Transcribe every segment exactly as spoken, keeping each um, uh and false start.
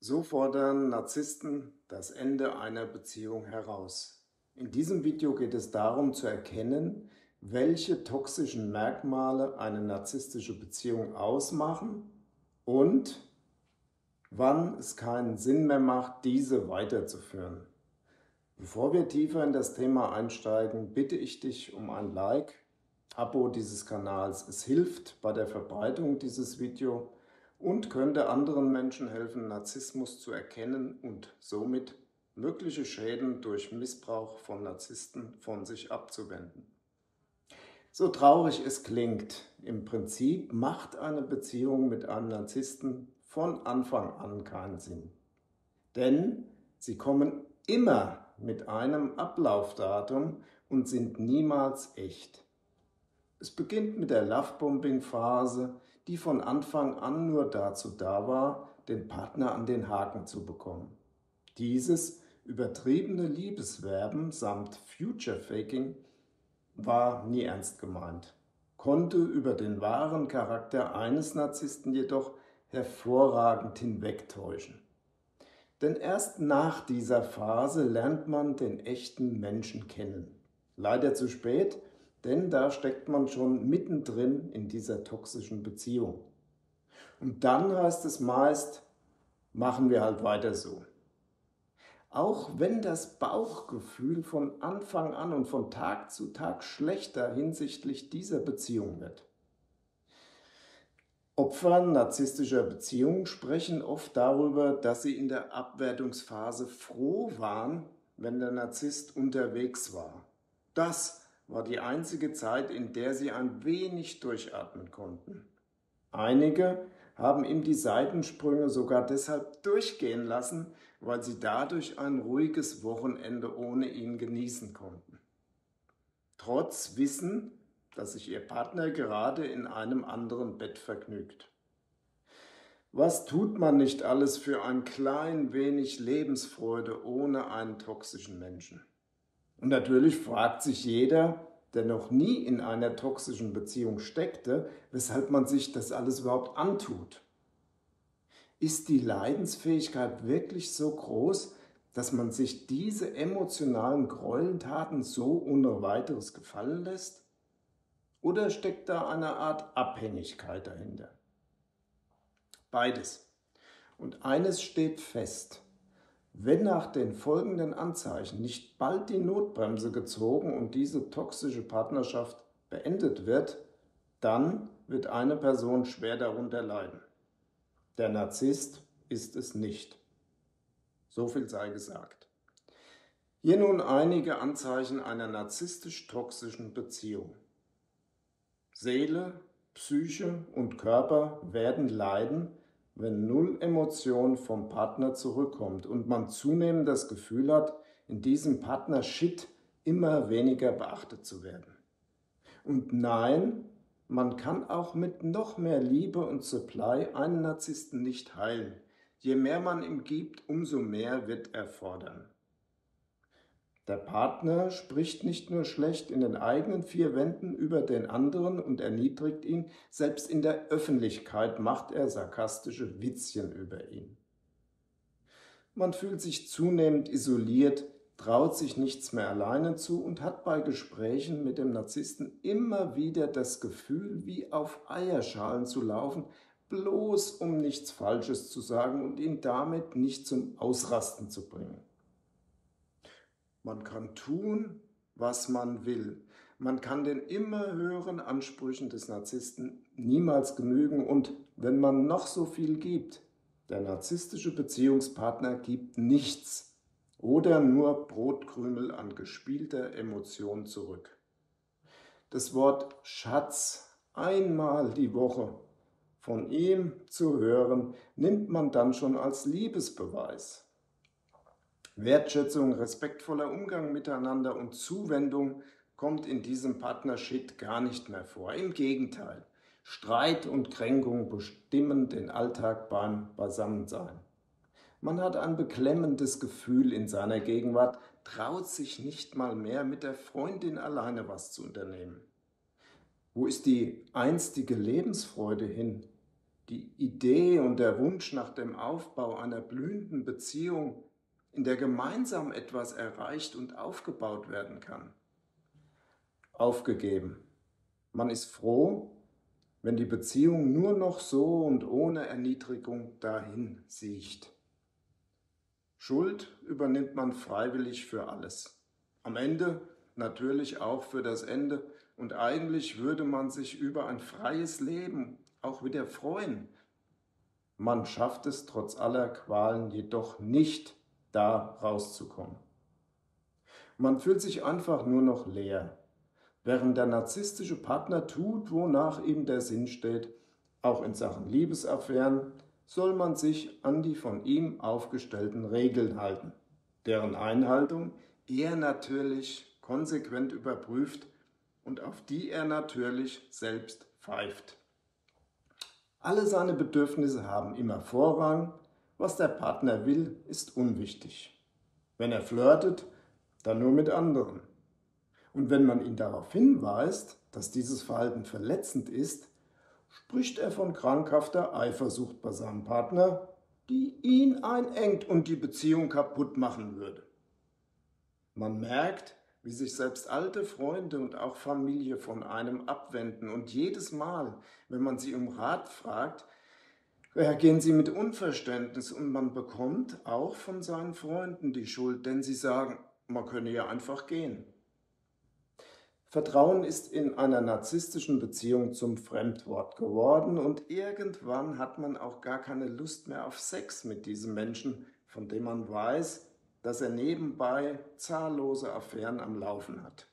So fordern Narzissten das Ende einer Beziehung heraus. In diesem Video geht es darum zu erkennen, welche toxischen Merkmale eine narzisstische Beziehung ausmachen und wann es keinen Sinn mehr macht, diese weiterzuführen. Bevor wir tiefer in das Thema einsteigen, bitte ich dich um ein Like, Abo dieses Kanals. Es hilft bei der Verbreitung dieses Videos und könnte anderen Menschen helfen, Narzissmus zu erkennen und somit mögliche Schäden durch Missbrauch von Narzissten von sich abzuwenden. So traurig es klingt, im Prinzip macht eine Beziehung mit einem Narzissten von Anfang an keinen Sinn. Denn sie kommen immer mit einem Ablaufdatum und sind niemals echt. Es beginnt mit der Lovebombing-Phase, die von Anfang an nur dazu da war, den Partner an den Haken zu bekommen. Dieses übertriebene Liebeswerben samt Future-Faking war nie ernst gemeint, konnte über den wahren Charakter eines Narzissten jedoch hervorragend hinwegtäuschen. Denn erst nach dieser Phase lernt man den echten Menschen kennen. Leider zu spät, denn da steckt man schon mittendrin in dieser toxischen Beziehung. Und dann heißt es meist, machen wir halt weiter so. Auch wenn das Bauchgefühl von Anfang an und von Tag zu Tag schlechter hinsichtlich dieser Beziehung wird. Opfer narzisstischer Beziehungen sprechen oft darüber, dass sie in der Abwertungsphase froh waren, wenn der Narzisst unterwegs war. Das war die einzige Zeit, in der sie ein wenig durchatmen konnten. Einige haben ihm die Seitensprünge sogar deshalb durchgehen lassen, weil sie dadurch ein ruhiges Wochenende ohne ihn genießen konnten. Trotz Wissen, dass sich ihr Partner gerade in einem anderen Bett vergnügt. Was tut man nicht alles für ein klein wenig Lebensfreude ohne einen toxischen Menschen? Und natürlich fragt sich jeder, der noch nie in einer toxischen Beziehung steckte, weshalb man sich das alles überhaupt antut. Ist die Leidensfähigkeit wirklich so groß, dass man sich diese emotionalen Gräueltaten so ohne weiteres gefallen lässt? Oder steckt da eine Art Abhängigkeit dahinter? Beides. Und eines steht fest: Wenn nach den folgenden Anzeichen nicht bald die Notbremse gezogen und diese toxische Partnerschaft beendet wird, dann wird eine Person schwer darunter leiden. Der Narzisst ist es nicht. So viel sei gesagt. Hier nun einige Anzeichen einer narzisstisch-toxischen Beziehung. Seele, Psyche und Körper werden leiden, wenn null Emotion vom Partner zurückkommt und man zunehmend das Gefühl hat, in diesem Partner-Shit immer weniger beachtet zu werden. Und nein, man kann auch mit noch mehr Liebe und Supply einen Narzissten nicht heilen. Je mehr man ihm gibt, umso mehr wird er fordern. Der Partner spricht nicht nur schlecht in den eigenen vier Wänden über den anderen und erniedrigt ihn, selbst in der Öffentlichkeit macht er sarkastische Witzchen über ihn. Man fühlt sich zunehmend isoliert, traut sich nichts mehr alleine zu und hat bei Gesprächen mit dem Narzissten immer wieder das Gefühl, wie auf Eierschalen zu laufen, bloß um nichts Falsches zu sagen und ihn damit nicht zum Ausrasten zu bringen. Man kann tun, was man will. Man kann den immer höheren Ansprüchen des Narzissten niemals genügen und wenn man noch so viel gibt, der narzisstische Beziehungspartner gibt nichts oder nur Brotkrümel an gespielter Emotion zurück. Das Wort Schatz einmal die Woche von ihm zu hören, nimmt man dann schon als Liebesbeweis. Wertschätzung, respektvoller Umgang miteinander und Zuwendung kommt in diesem Partnershit gar nicht mehr vor. Im Gegenteil, Streit und Kränkung bestimmen den Alltag beim Beisammensein. Man hat ein beklemmendes Gefühl in seiner Gegenwart, traut sich nicht mal mehr mit der Freundin alleine was zu unternehmen. Wo ist die einstige Lebensfreude hin? Die Idee und der Wunsch nach dem Aufbau einer blühenden Beziehung, in der gemeinsam etwas erreicht und aufgebaut werden kann. Aufgegeben. Man ist froh, wenn die Beziehung nur noch so und ohne Erniedrigung dahin siecht. Schuld übernimmt man freiwillig für alles. Am Ende natürlich auch für das Ende, und eigentlich würde man sich über ein freies Leben auch wieder freuen. Man schafft es trotz aller Qualen jedoch nicht, da rauszukommen. Man fühlt sich einfach nur noch leer, während der narzisstische Partner tut, wonach ihm der Sinn steht. Auch in Sachen Liebesaffären soll man sich an die von ihm aufgestellten Regeln halten, deren Einhaltung er natürlich konsequent überprüft und auf die er natürlich selbst pfeift. Alle seine Bedürfnisse haben immer Vorrang, was der Partner will, ist unwichtig. Wenn er flirtet, dann nur mit anderen. Und wenn man ihn darauf hinweist, dass dieses Verhalten verletzend ist, spricht er von krankhafter Eifersucht bei seinem Partner, die ihn einengt und die Beziehung kaputt machen würde. Man merkt, wie sich selbst alte Freunde und auch Familie von einem abwenden, und jedes Mal, wenn man sie um Rat fragt, reagieren sie mit Unverständnis, und man bekommt auch von seinen Freunden die Schuld, denn sie sagen, man könne ja einfach gehen. Vertrauen ist in einer narzisstischen Beziehung zum Fremdwort geworden, und irgendwann hat man auch gar keine Lust mehr auf Sex mit diesem Menschen, von dem man weiß, dass er nebenbei zahllose Affären am Laufen hat.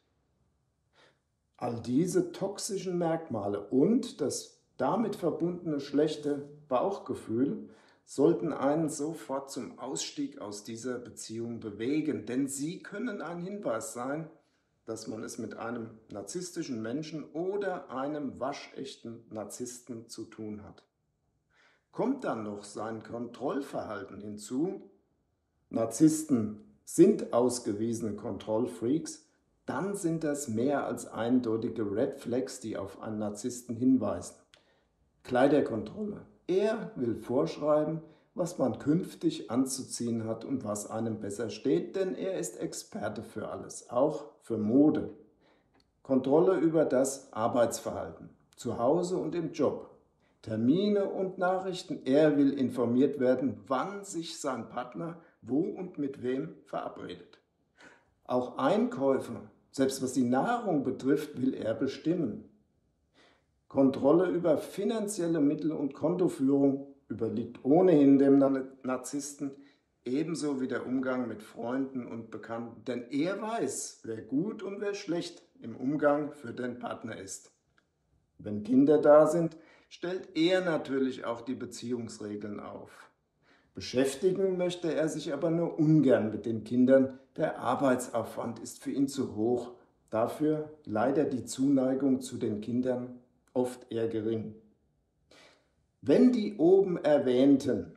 All diese toxischen Merkmale und das damit verbundene schlechte Bauchgefühl sollten einen sofort zum Ausstieg aus dieser Beziehung bewegen, denn sie können ein Hinweis sein, dass man es mit einem narzisstischen Menschen oder einem waschechten Narzissten zu tun hat. Kommt dann noch sein Kontrollverhalten hinzu, Narzissten sind ausgewiesene Kontrollfreaks, dann sind das mehr als eindeutige Red Flags, die auf einen Narzissten hinweisen. Kleiderkontrolle. Er will vorschreiben, was man künftig anzuziehen hat und was einem besser steht, denn er ist Experte für alles, auch für Mode. Kontrolle über das Arbeitsverhalten, zu Hause und im Job. Termine und Nachrichten. Er will informiert werden, wann sich sein Partner wo und mit wem verabredet. Auch Einkäufe, selbst was die Nahrung betrifft, will er bestimmen. Kontrolle über finanzielle Mittel und Kontoführung überliegt ohnehin dem Narzissten, ebenso wie der Umgang mit Freunden und Bekannten, denn er weiß, wer gut und wer schlecht im Umgang für den Partner ist. Wenn Kinder da sind, stellt er natürlich auch die Beziehungsregeln auf. Beschäftigen möchte er sich aber nur ungern mit den Kindern, der Arbeitsaufwand ist für ihn zu hoch, dafür leider die Zuneigung zu den Kindern oft eher gering. Wenn die oben erwähnten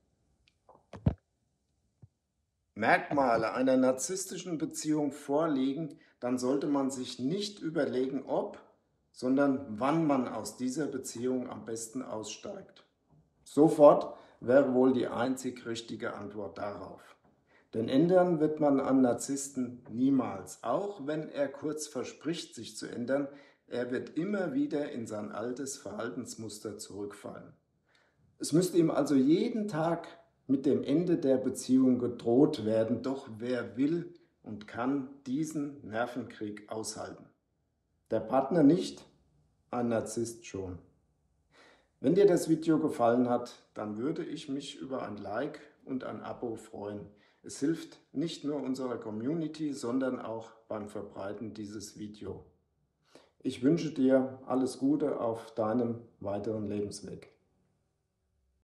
Merkmale einer narzisstischen Beziehung vorliegen, dann sollte man sich nicht überlegen, ob, sondern wann man aus dieser Beziehung am besten aussteigt. Sofort wäre wohl die einzig richtige Antwort darauf. Denn ändern wird man an Narzissten niemals, auch wenn er kurz verspricht, sich zu ändern. Er wird immer wieder in sein altes Verhaltensmuster zurückfallen. Es müsste ihm also jeden Tag mit dem Ende der Beziehung gedroht werden, doch wer will und kann diesen Nervenkrieg aushalten? Der Partner nicht, ein Narzisst schon. Wenn dir das Video gefallen hat, dann würde ich mich über ein Like und ein Abo freuen. Es hilft nicht nur unserer Community, sondern auch beim Verbreiten dieses Videos. Ich wünsche dir alles Gute auf deinem weiteren Lebensweg.